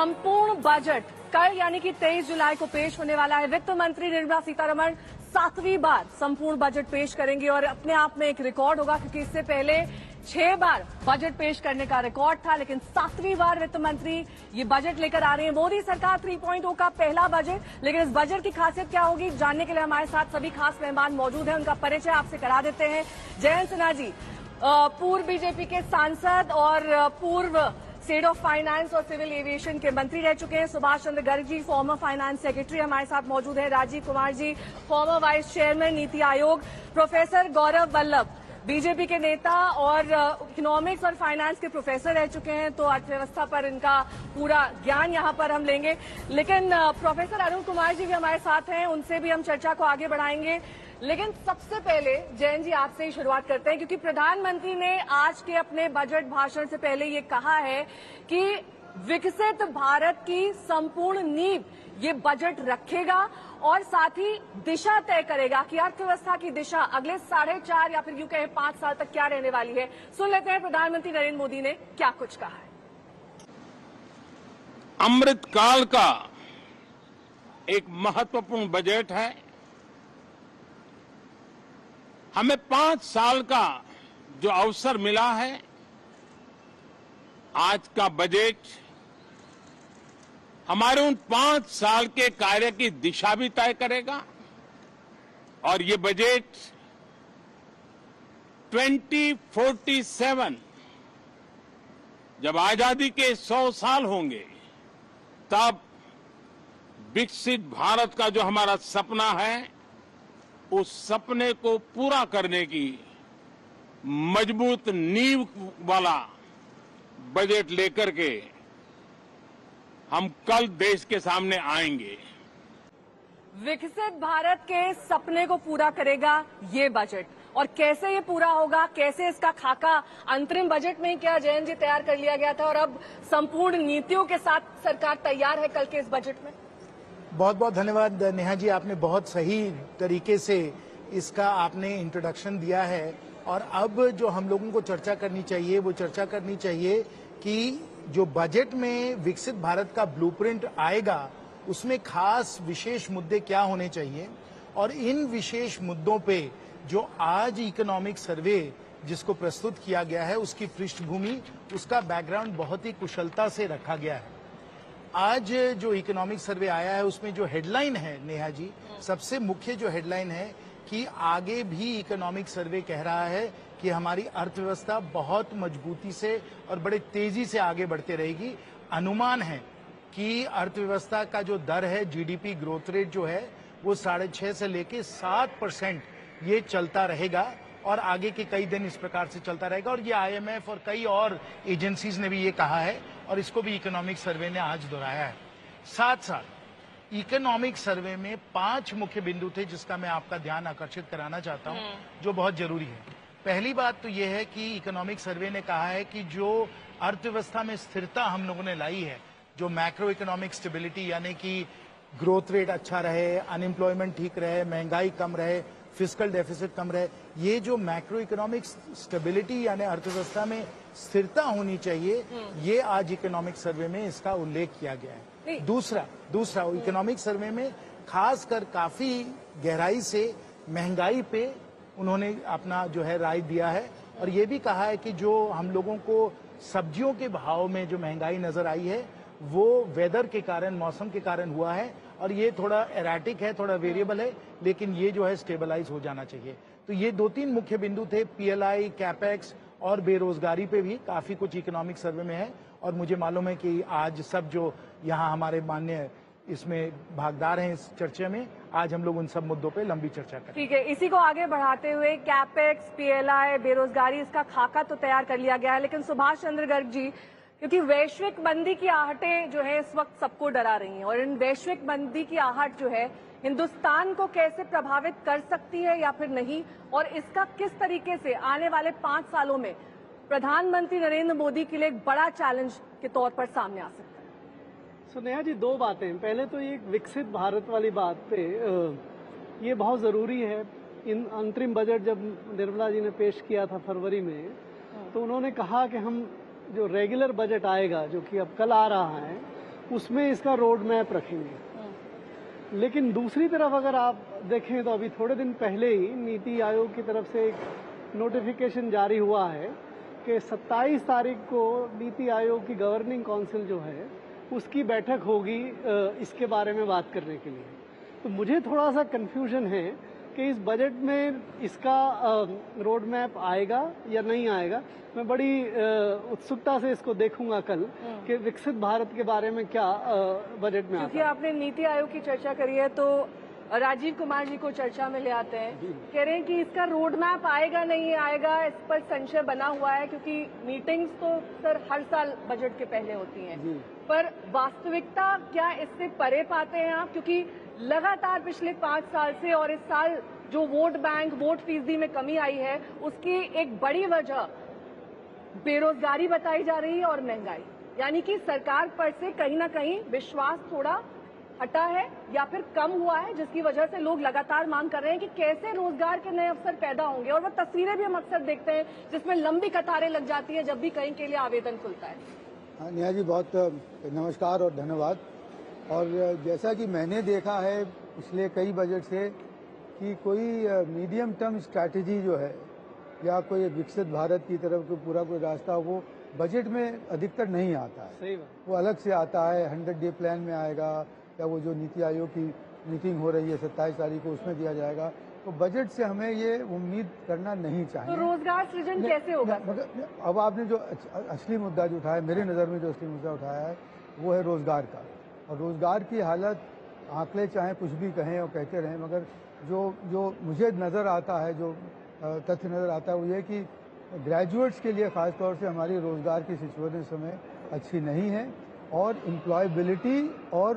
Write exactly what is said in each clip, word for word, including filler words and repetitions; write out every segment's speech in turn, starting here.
संपूर्ण बजट कल यानी कि तेईस जुलाई को पेश होने वाला है। वित्त मंत्री निर्मला सीतारमण सातवीं बार संपूर्ण बजट पेश करेंगी और अपने आप में एक रिकॉर्ड होगा, क्योंकि इससे पहले छह बार बजट पेश करने का रिकॉर्ड था, लेकिन सातवीं बार वित्त मंत्री ये बजट लेकर आ रही है। मोदी सरकार थ्री पॉइंट ओ का पहला बजट, लेकिन इस बजट की खासियत क्या होगी जानने के लिए हमारे साथ सभी खास मेहमान मौजूद हैं। उनका परिचय आपसे करा देते हैं। जयंत सिन्हा जी पूर्व बीजेपी के सांसद और पूर्व स्टेट ऑफ फाइनेंस और सिविल एविएशन के मंत्री रह चुके हैं। Subhash Chandra Garg ji former finance secretary हमारे साथ मौजूद है। Rajiv Kumar ji former vice chairman Niti Aayog. Professor Gaurav Vallabh BJP के नेता और इकोनॉमिक्स और फाइनेंस के प्रोफेसर रह चुके हैं, तो अर्थव्यवस्था पर इनका पूरा ज्ञान यहां पर हम लेंगे। लेकिन प्रोफेसर अरुण कुमार जी भी हमारे साथ हैं, उनसे भी हम चर्चा को आगे बढ़ाएंगे। लेकिन सबसे पहले जयंत जी आपसे ही शुरुआत करते हैं, क्योंकि प्रधानमंत्री ने आज के अपने बजट भाषण से पहले ये कहा है कि विकसित भारत की संपूर्ण नींव ये बजट रखेगा और साथ ही दिशा तय करेगा कि अर्थव्यवस्था की दिशा अगले साढ़े चार या फिर यूं कहें पांच साल तक क्या रहने वाली है। सुन लेते हैं प्रधानमंत्री नरेंद्र मोदी ने क्या कुछ कहा है। अमृत काल का एक महत्वपूर्ण बजट है। हमें पांच साल का जो अवसर मिला है, आज का बजट हमारे उन पांच साल के कार्य की दिशा भी तय करेगा। और ये बजट ट्वेंटी फोर्टी सेवन जब आजादी के सौ साल होंगे, तब विकसित भारत का जो हमारा सपना है, उस सपने को पूरा करने की मजबूत नींव वाला बजट लेकर के हम कल देश के सामने आएंगे। विकसित भारत के सपने को पूरा करेगा ये बजट, और कैसे ये पूरा होगा, कैसे इसका खाका अंतरिम बजट में क्या जयंत जी तैयार कर लिया गया था और अब संपूर्ण नीतियों के साथ सरकार तैयार है कल के इस बजट में। बहुत बहुत धन्यवाद नेहा जी, आपने बहुत सही तरीके से इसका आपने इंट्रोडक्शन दिया है। और अब जो हम लोगों को चर्चा करनी चाहिए वो चर्चा करनी चाहिए कि जो बजट में विकसित भारत का ब्लूप्रिंट आएगा उसमें खास विशेष मुद्दे क्या होने चाहिए, और इन विशेष मुद्दों पे जो आज इकोनॉमिक सर्वे जिसको प्रस्तुत किया गया है उसकी पृष्ठभूमि, उसका बैकग्राउंड बहुत ही कुशलता से रखा गया है। आज जो इकोनॉमिक सर्वे आया है उसमें जो हेडलाइन है नेहा जी, सबसे मुख्य जो हेडलाइन है कि आगे भी इकोनॉमिक सर्वे कह रहा है कि हमारी अर्थव्यवस्था बहुत मजबूती से और बड़े तेजी से आगे बढ़ते रहेगी। अनुमान है कि अर्थव्यवस्था का जो दर है, जीडीपी ग्रोथ रेट जो है वो साढ़े छह से लेके सात परसेंट ये चलता रहेगा और आगे के कई दिन इस प्रकार से चलता रहेगा। और ये आईएमएफ और कई और एजेंसीज ने भी ये कहा है और इसको भी इकोनॉमिक सर्वे ने आज दोहराया है। साथ साथ इकोनॉमिक सर्वे में पांच मुख्य बिंदु थे जिसका मैं आपका ध्यान आकर्षित कराना चाहता हूं, जो बहुत जरूरी है। पहली बात तो यह है कि इकोनॉमिक सर्वे ने कहा है कि जो अर्थव्यवस्था में स्थिरता हम लोगों ने लाई है, जो मैक्रो इकोनॉमिक स्टेबिलिटी यानी कि ग्रोथ रेट अच्छा रहे, अनएम्प्लॉयमेंट ठीक रहे, महंगाई कम रहे, फिस्कल डेफिसिट कम रहे, ये जो मैक्रो इकोनॉमिक स्टेबिलिटी यानी अर्थव्यवस्था में स्थिरता होनी चाहिए, ये आज इकोनॉमिक सर्वे में इसका उल्लेख किया गया है। दूसरा दूसरा इकोनॉमिक सर्वे में खासकर काफी गहराई से महंगाई पे उन्होंने अपना जो है राय दिया है, और ये भी कहा है कि जो हम लोगों को सब्जियों के भाव में जो महंगाई नजर आई है वो वेदर के कारण, मौसम के कारण हुआ है, और ये थोड़ा एराटिक है, थोड़ा वेरिएबल है, लेकिन ये जो है स्टेबलाइज हो जाना चाहिए। तो ये दो तीन मुख्य बिंदु थे। पीएलआई, कैपेक्स और बेरोजगारी पे भी काफी कुछ इकोनॉमिक सर्वे में है, और मुझे मालूम है कि आज सब जो यहाँ हमारे माननीय इसमें भागीदार हैं इस चर्चा में, आज हम लोग उन सब मुद्दों पे लंबी चर्चा करें। ठीक है, इसी को आगे बढ़ाते हुए कैपेक्स, पीएलआई, बेरोजगारी, इसका खाका तो तैयार कर लिया गया है, लेकिन सुभाष चंद्र गर्ग जी, क्योंकि वैश्विक मंदी की आहटें जो है इस वक्त सबको डरा रही हैं, और इन वैश्विक मंदी की आहट जो है हिंदुस्तान को कैसे प्रभावित कर सकती है या फिर नहीं, और इसका किस तरीके से आने वाले पांच सालों में प्रधानमंत्री नरेंद्र मोदी के लिए एक बड़ा चैलेंज के तौर पर सामने आ सकता है। सो नेहा जी, दो बातें। पहले तो ये विकसित भारत वाली बात पे ये बहुत ज़रूरी है। इन अंतरिम बजट जब निर्मला जी ने पेश किया था फरवरी में, तो उन्होंने कहा कि हम जो रेगुलर बजट आएगा, जो कि अब कल आ रहा है, उसमें इसका रोड मैप रखेंगे। लेकिन दूसरी तरफ अगर आप देखें तो अभी थोड़े दिन पहले ही नीति आयोग की तरफ से एक नोटिफिकेशन जारी हुआ है कि सत्ताईस तारीख को नीति आयोग की गवर्निंग काउंसिल जो है उसकी बैठक होगी इसके बारे में बात करने के लिए। तो मुझे थोड़ा सा कंफ्यूजन है कि इस बजट में इसका रोड मैप आएगा या नहीं आएगा। मैं बड़ी उत्सुकता से इसको देखूंगा कल कि विकसित भारत के बारे में क्या बजट में आता है। क्योंकि आपने नीति आयोग की चर्चा करी है तो राजीव कुमार जी को चर्चा में ले आते हैं। कह रहे हैं कि इसका रोड मैप आएगा नहीं आएगा, इस पर संशय बना हुआ है, क्योंकि मीटिंग्स तो सर हर साल बजट के पहले होती हैं, पर वास्तविकता क्या इससे परे पाते हैं आप? क्योंकि लगातार पिछले पांच साल से और इस साल जो वोट बैंक वोट फीसदी में कमी आई है उसकी एक बड़ी वजह बेरोजगारी बताई जा रही है और महंगाई, यानी कि सरकार पर से कहीं ना कहीं विश्वास थोड़ा हटा है या फिर कम हुआ है, जिसकी वजह से लोग लगातार मांग कर रहे हैं कि कैसे रोजगार के नए अवसर पैदा होंगे। और वो तस्वीरें भी हम अक्सर देखते हैं जिसमें लंबी कतारें लग जाती है जब भी कहीं के लिए आवेदन खुलता है। हाँ नेहा जी, बहुत नमस्कार और धन्यवाद। और जैसा कि मैंने देखा है पिछले कई बजट से कि कोई मीडियम टर्म स्ट्रैटेजी जो है या कोई विकसित भारत की तरफ को पूरा कोई रास्ता वो बजट में अधिकतर नहीं आता है। सही बात। वो अलग से आता है, हंड्रेड डे प्लान में आएगा या वो जो नीति आयोग की मीटिंग हो रही है सत्ताईस तारीख को उसमें दिया जाएगा। तो बजट से हमें ये उम्मीद करना नहीं चाहिए। तो रोजगार सृजन कैसे होगा? मगर अब आपने जो असली मुद्दा जो उठाया, मेरे नज़र में जो असली मुद्दा उठाया है वो है रोजगार का। और रोजगार की हालत आंकड़े चाहे कुछ भी कहें और कहते रहें, मगर जो जो मुझे नज़र आता है, जो तथ्य नज़र आता है वो ये कि ग्रेजुएट्स के लिए ख़ास तौर से हमारी रोजगार की सिचुएशन इस समय अच्छी नहीं है। और एम्प्लॉयबिलिटी और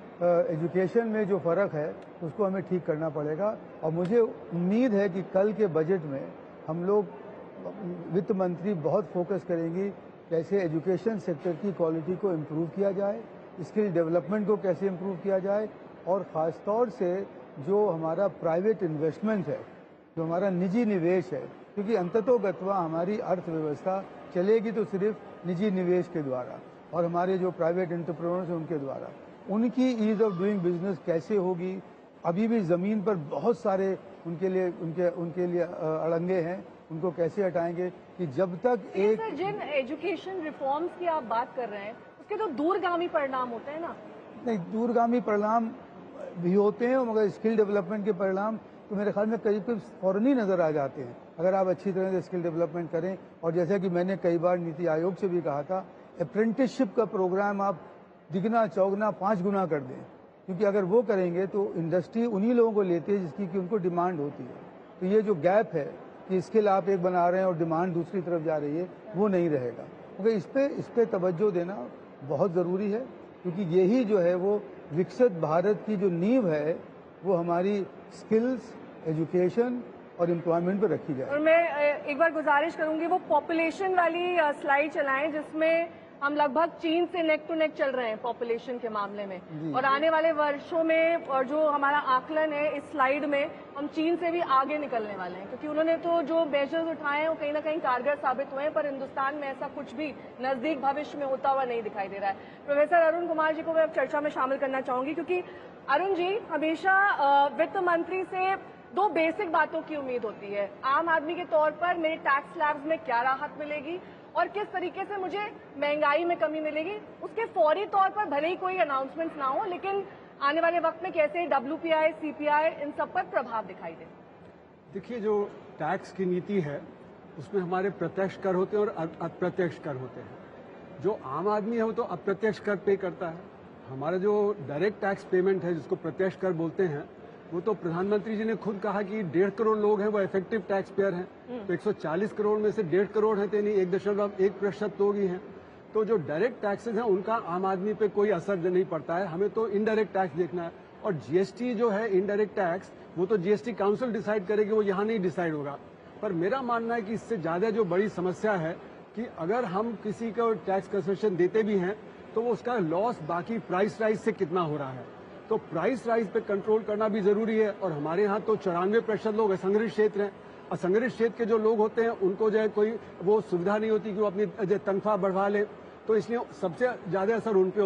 एजुकेशन में जो फ़र्क है उसको हमें ठीक करना पड़ेगा। और मुझे उम्मीद है कि कल के बजट में हम लोग वित्त मंत्री बहुत फोकस करेंगी कैसे एजुकेशन सेक्टर की क्वालिटी को इम्प्रूव किया जाए, स्किल डेवलपमेंट को कैसे इम्प्रूव किया जाए, और ख़ास तौर से जो हमारा प्राइवेट इन्वेस्टमेंट है, जो हमारा निजी निवेश है, क्योंकि अंततोगत्वा हमारी अर्थव्यवस्था चलेगी तो सिर्फ निजी निवेश के द्वारा और हमारे जो प्राइवेट एंटरप्रेन्योर्स हैं उनके द्वारा। उनकी ईज ऑफ डूइंग बिजनेस कैसे होगी? अभी भी ज़मीन पर बहुत सारे उनके लिए उनके उनके लिए अड़ंगे हैं, उनको कैसे हटाएंगे कि जब तक एक सर, जिन एजुकेशन रिफॉर्म्स की आप बात कर रहे हैं उसके तो दूरगामी परिणाम होते हैं ना? नहीं, दूरगामी परिणाम भी होते हैं, मगर स्किल डेवलपमेंट के परिणाम तो मेरे ख्याल में करीब करीब फौरन ही नज़र आ जाते हैं अगर आप अच्छी तरह से स्किल डेवलपमेंट करें। और जैसा कि मैंने कई बार नीति आयोग से भी कहा था, अप्रेंटिसशिप का प्रोग्राम आप दिगना चौगना पाँच गुना कर दें, क्योंकि अगर वो करेंगे तो इंडस्ट्री उन्हीं लोगों को लेती है जिसकी कि उनको डिमांड होती है। तो ये जो गैप है कि स्किल आप एक बना रहे हैं और डिमांड दूसरी तरफ जा रही है, वो नहीं रहेगा। क्योंकि इस पे इस पे तवज्जो देना बहुत ज़रूरी है, क्योंकि यही जो है वो विकसित भारत की जो नींव है वो हमारी स्किल्स, एजुकेशन और एम्प्लॉयमेंट पर रखी जाए। और मैं एक बार गुजारिश करूंगी वो पॉपुलेशन वाली स्लाइड चलाएं जिसमें हम लगभग चीन से नेक टू नेक चल रहे हैं पॉपुलेशन के मामले में, और आने वाले वर्षों में और जो हमारा आकलन है इस स्लाइड में हम चीन से भी आगे निकलने वाले हैं, क्योंकि उन्होंने तो जो मेजर्स उठाए हैं वो कहीं ना कहीं कारगर साबित हुए हैं, पर हिंदुस्तान में ऐसा कुछ भी नजदीक भविष्य में होता हुआ नहीं दिखाई दे रहा है। प्रोफेसर अरुण कुमार जी को मैं अब चर्चा में शामिल करना चाहूंगी, क्योंकि अरुण जी, हमेशा वित्त मंत्री से दो बेसिक बातों की उम्मीद होती है। आम आदमी के तौर पर मेरे टैक्स स्लैब्स में क्या राहत मिलेगी और किस तरीके से मुझे महंगाई में कमी मिलेगी। उसके फौरी तौर पर भले ही कोई अनाउंसमेंट ना हो, लेकिन आने वाले वक्त में कैसे डब्ल्यूपीआई, सीपीआई इन सब पर प्रभाव दिखाई दे। देखिए, जो टैक्स की नीति है उसमें हमारे प्रत्यक्ष कर होते हैं और अप्रत्यक्ष कर होते हैं। जो आम आदमी है वो तो अप्रत्यक्ष कर पे करता है। हमारा जो डायरेक्ट टैक्स पेमेंट है जिसको प्रत्यक्ष कर बोलते हैं, वो तो प्रधानमंत्री जी ने खुद कहा कि डेढ़ करोड़ लोग हैं वो इफेक्टिव टैक्स पेयर हैं। तो एक सौ चालीस करोड़ में से डेढ़ करोड़ है, यानी एक दशमलव एक प्रतिशत लोग ही हैं। तो जो डायरेक्ट टैक्सेस हैं उनका आम आदमी पे कोई असर नहीं पड़ता है। हमें तो इनडायरेक्ट टैक्स देखना है, और जीएसटी जो है इनडायरेक्ट टैक्स वो तो जीएसटी काउंसिल डिसाइड करेगी, वो यहाँ नहीं डिसाइड होगा। पर मेरा मानना है कि इससे ज्यादा जो बड़ी समस्या है कि अगर हम किसी को टैक्स कंसेशन देते भी हैं तो वो उसका लॉस बाकी प्राइस राइज से कितना हो रहा है। तो प्राइस राइज पे कंट्रोल करना भी जरूरी है। और हमारे यहाँ तो चौरानवे प्रतिशत लोग असंगठित क्षेत्र हैं। असंगठित क्षेत्र के जो लोग होते हैं उनको जो है कोई वो सुविधा नहीं होती कि वो अपनी तनख्वाह बढ़वा ले, तो इसलिए सबसे ज्यादा असर उन पे होता है।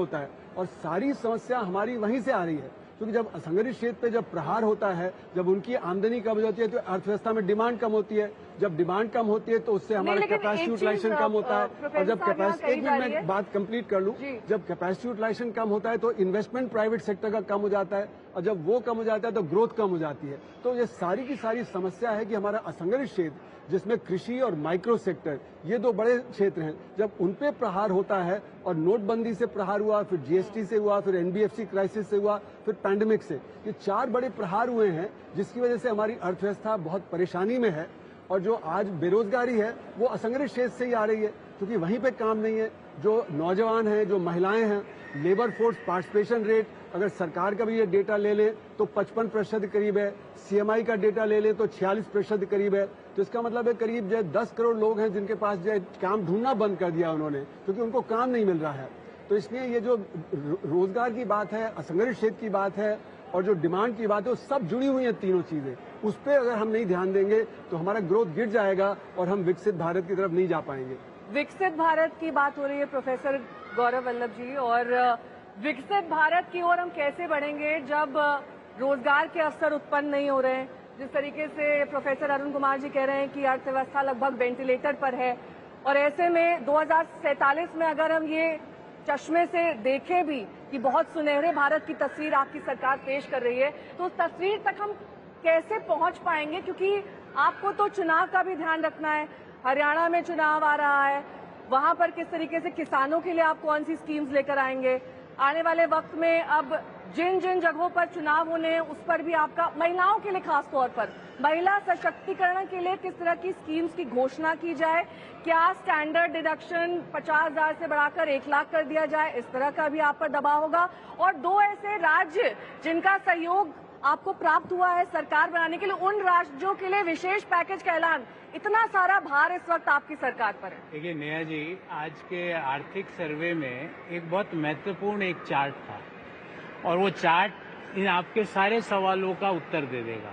और सारी समस्या हमारी वहीं से आ रही है, क्योंकि जब असंगठित क्षेत्र पे जब प्रहार होता है, जब उनकी आमदनी कम हो जाती है तो अर्थव्यवस्था में डिमांड कम होती है, जब डिमांड कम होती है तो उससे हमारा कैपेसिटी यूटिलाइजेशन कम होता है, और जब कैपेसिटी एक मिनट में बात कंप्लीट कर लूं, जब कैपेसिटी यूटिलाइजेशन कम होता है तो इन्वेस्टमेंट प्राइवेट सेक्टर का कम हो जाता है, और जब वो कम हो जाता है तो ग्रोथ कम हो जाती है। तो ये सारी की सारी समस्या है कि हमारा असंगठित क्षेत्र, जिसमें कृषि और माइक्रो सेक्टर ये दो बड़े क्षेत्र हैं, जब उन पे प्रहार होता है, और नोटबंदी से प्रहार हुआ, फिर जीएसटी से हुआ, फिर एनबीएफसी क्राइसिस से हुआ, फिर पैंडेमिक से, ये चार बड़े प्रहार हुए हैं जिसकी वजह से हमारी अर्थव्यवस्था बहुत परेशानी में है। और जो आज बेरोजगारी है वो असंगठित क्षेत्र से ही आ रही है, क्योंकि वहीं पे काम नहीं है। जो नौजवान हैं, जो महिलाएं हैं, लेबर फोर्स पार्टिसिपेशन रेट अगर सरकार का भी ये डेटा ले लें तो पचपन प्रतिशत करीब है, सीएमआई का डेटा ले लें तो छियालीस प्रतिशत करीब है। तो इसका मतलब है करीब जो है दस करोड़ लोग हैं जिनके पास जो है काम ढूंढना बंद कर दिया उन्होंने, क्योंकि उनको काम नहीं मिल रहा है। तो इसलिए ये जो रोजगार की बात है, असंगठित क्षेत्र की बात है, और जो डिमांड की बात है, वो सब जुड़ी हुई है तीनों चीजें। उस पर अगर हम नहीं ध्यान देंगे तो हमारा ग्रोथ गिर जाएगा और हम विकसित भारत की तरफ नहीं जा पाएंगे। विकसित भारत की बात हो रही है प्रोफेसर गौरव वल्लभ जी, और विकसित भारत की ओर हम कैसे बढ़ेंगे जब रोजगार के अवसर उत्पन्न नहीं हो रहे हैं। जिस तरीके से प्रोफेसर अरुण कुमार जी कह रहे हैं कि अर्थव्यवस्था लगभग वेंटिलेटर पर है, और ऐसे में दो हजार सैंतालीस में अगर हम ये चश्मे से देखें भी कि बहुत सुनहरे भारत की तस्वीर आपकी सरकार पेश कर रही है, तो उस तस्वीर तक हम कैसे पहुंच पाएंगे? क्योंकि आपको तो चुनाव का भी ध्यान रखना है, हरियाणा में चुनाव आ रहा है, वहां पर किस तरीके से किसानों के लिए आप कौन सी स्कीम्स लेकर आएंगे? आने वाले वक्त में अब जिन जिन जगहों पर चुनाव होने हैं उस पर भी आपका, महिलाओं के लिए खास तौर पर महिला सशक्तिकरण के लिए किस तरह की स्कीम्स की घोषणा की जाए? क्या स्टैंडर्ड डिडक्शन पचास हजार से बढ़ाकर एक लाख कर दिया जाए? इस तरह का भी आप पर दबाव होगा। और दो ऐसे राज्य जिनका सहयोग आपको प्राप्त हुआ है सरकार बनाने के लिए, उन राज्यों के लिए विशेष पैकेज का ऐलान, इतना सारा भार इस वक्त आपकी सरकार पर है। देखिए नेहा जी, आज के आर्थिक सर्वे में एक बहुत महत्वपूर्ण एक चार्ट था, और वो चार्ट इन आपके सारे सवालों का उत्तर दे देगा।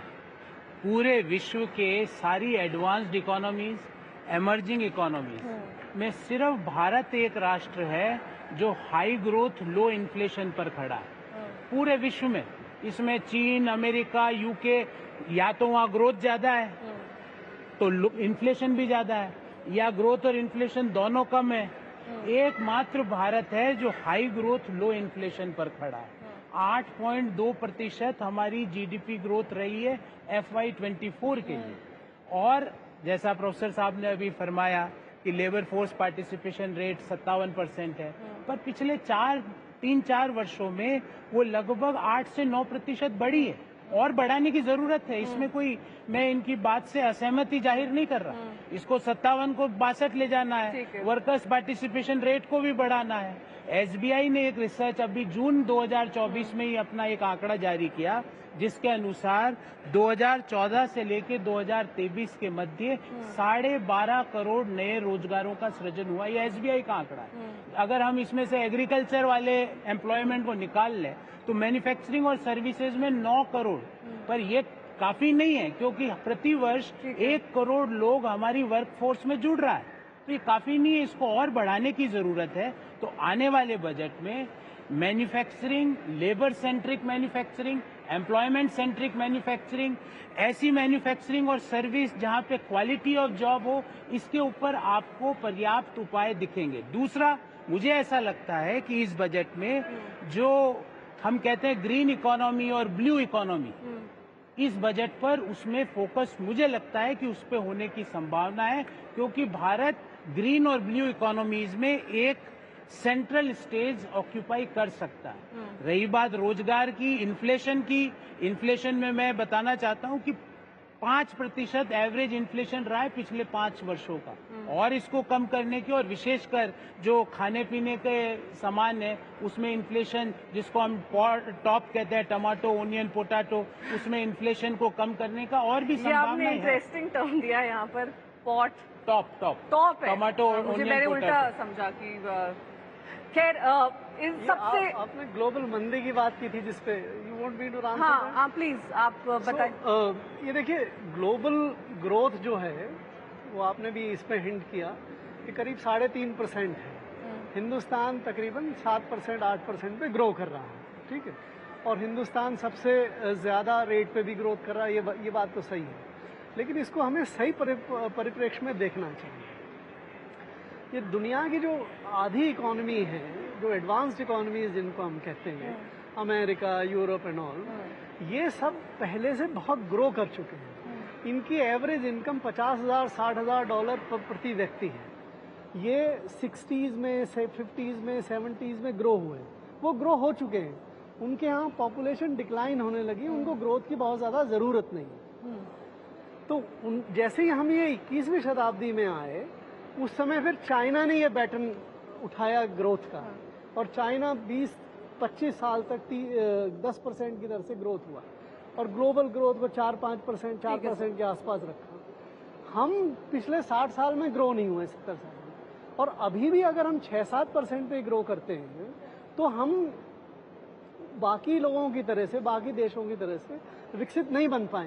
पूरे विश्व के सारी एडवांस्ड इकोनॉमीज, एमर्जिंग इकोनॉमीज में सिर्फ भारत एक राष्ट्र है जो हाई ग्रोथ लो इन्फ्लेशन पर खड़ा है पूरे विश्व में। इसमें चीन, अमेरिका, यूके, या तो वहाँ ग्रोथ ज्यादा है तो इन्फ्लेशन भी ज्यादा है, या ग्रोथ और इन्फ्लेशन दोनों कम है। एकमात्र भारत है जो हाई ग्रोथ लो इन्फ्लेशन पर खड़ा है। आठ पॉइंट दो प्रतिशत हमारी जीडीपी ग्रोथ रही है एफ वाई ट्वेंटी फोर के लिए। और जैसा प्रोफेसर साहब ने अभी फरमाया कि लेबर फोर्स पार्टिसिपेशन रेट सत्तावन परसेंट है, पर पिछले चार तीन चार वर्षों में वो लगभग आठ से नौ प्रतिशत बढ़ी है, और बढ़ाने की जरूरत है। इसमें कोई, मैं इनकी बात से असहमति जाहिर नहीं कर रहा। इसको सत्तावन को बासठ ले जाना है, वर्कर्स पार्टिसिपेशन रेट को भी बढ़ाना है। एसबीआई ने एक रिसर्च अभी जून दो हज़ार चौबीस में ही अपना एक आंकड़ा जारी किया, जिसके अनुसार दो हज़ार चौदह से लेकर दो हज़ार तेईस के मध्य साढ़े बारह करोड़ नए रोजगारों का सृजन हुआ। ये एसबीआई का आंकड़ा है। अगर हम इसमें से एग्रीकल्चर वाले एम्प्लॉयमेंट को निकाल लें तो मैन्युफैक्चरिंग और सर्विसेज में नौ करोड़, पर ये काफी नहीं है, क्योंकि प्रति वर्ष एक करोड़ लोग हमारी वर्कफोर्स में जुड़ रहा है, तो ये काफी नहीं है, इसको और बढ़ाने की जरूरत है। तो आने वाले बजट में manufacturing, labour centric manufacturing, employment centric manufacturing, ऐसी मैन्युफैक्चरिंग और सर्विस जहां पे क्वालिटी ऑफ जॉब हो, इसके ऊपर आपको पर्याप्त उपाय दिखेंगे। दूसरा, मुझे ऐसा लगता है कि इस बजट में जो हम कहते हैं ग्रीन इकोनॉमी और ब्लू इकोनॉमी, इस बजट पर उसमें फोकस मुझे लगता है कि उस पर होने की संभावना है, क्योंकि भारत ग्रीन और ब्लू इकोनॉमीज में एक सेंट्रल स्टेज ऑक्यूपाई कर सकता है। रही बात रोजगार की, इन्फ्लेशन की, इन्फ्लेशन में मैं बताना चाहता हूं कि पांच प्रतिशत एवरेज इन्फ्लेशन रहा है पिछले पांच वर्षों का, और इसको कम करने की, और विशेषकर जो खाने पीने के सामान है उसमें इन्फ्लेशन, जिसको हम टॉप कहते हैं, टमाटो, ओनियन, पोटैटो, उसमें इन्फ्लेशन को कम करने का और भी संभावना है। इंटरेस्टिंग टर्म दिया यहाँ पर, पॉट, टॉप टॉप टॉप है। टमाटो, मुझे मैंने उल्टा समझा कि खैर इन सबसे आप, आपने ग्लोबल मंदी की बात की थी जिसपे you want me to answer. हाँ हाँ प्लीज आप बताएं। so, ये देखिए ग्लोबल ग्रोथ जो है वो आपने भी इस पे हिंट किया कि करीब साढ़े तीन परसेंट है, हिंदुस्तान तकरीबन सात परसेंट आठ परसेंट पे ग्रो कर रहा है, ठीक है, और हिंदुस्तान सबसे ज़्यादा रेट पे भी ग्रोथ कर रहा है, ये ये बात तो सही है। लेकिन इसको हमें सही परिप्रेक्ष्य में देखना चाहिए। ये दुनिया की जो आधी इकोनॉमी है, जो एडवांस्ड इकोनॉमीज जिनको हम कहते हैं, अमेरिका, यूरोप एंड ऑल, ये सब पहले से बहुत ग्रो कर चुके हैं। इनकी एवरेज इनकम पचास हजार साठ हजार डॉलर प्रति व्यक्ति है। ये सिक्सटीज में से फिफ्टीज में सेवेंटीज में ग्रो हुए, वो ग्रो हो चुके हैं। उनके यहाँ पॉपुलेशन डिक्लाइन होने लगी, उनको ग्रोथ की बहुत ज़्यादा ज़रूरत नहीं है। तो उन जैसे ही हम ये इक्कीसवीं शताब्दी में आए, उस समय फिर चाइना ने ये पैटर्न उठाया ग्रोथ का, और चाइना बीस पच्चीस साल तक दस परसेंट की दर से ग्रोथ हुआ, और ग्लोबल ग्रोथ को चार पाँच परसेंट चार परसेंट के आसपास रखा। हम पिछले साठ साल में ग्रो नहीं हुए, सत्तर साल में, और अभी भी अगर हम छः सात परसेंट पे ग्रो करते हैं तो हम बाकी लोगों की तरह से, बाकी देशों की तरह से विकसित नहीं बन पाएंगे।